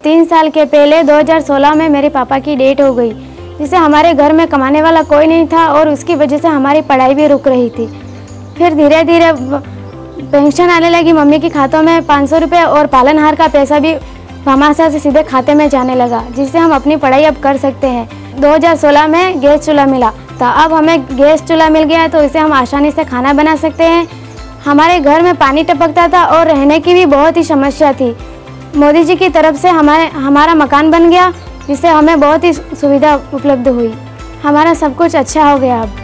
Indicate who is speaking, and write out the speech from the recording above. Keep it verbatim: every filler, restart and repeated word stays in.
Speaker 1: तीन साल के पहले दो हज़ार सोलह में मेरे पापा की डेथ हो गई, जिससे हमारे घर में कमाने वाला कोई नहीं था और उसकी वजह से हमारी पढ़ाई भी रुक रही थी। फिर धीरे धीरे पेंशन आने लगी मम्मी के खातों में पाँच सौ रुपये और पालनहार का पैसा भी भामाशाह से सीधे खाते में जाने लगा, जिससे हम अपनी पढ़ाई अब कर सकते हैं। दो हज़ार सोलह में गैस चूल्हा मिला था, अब हमें गैस चूल्हा मिल गया है तो इसे हम आसानी से खाना बना सकते हैं। हमारे घर में पानी टपकता था और रहने की भी बहुत ही समस्या थी। मोदी जी की तरफ से हमारे हमारा मकान बन गया, जिससे हमें बहुत ही सुविधा उपलब्ध हुई। हमारा सब कुछ अच्छा हो गया अब।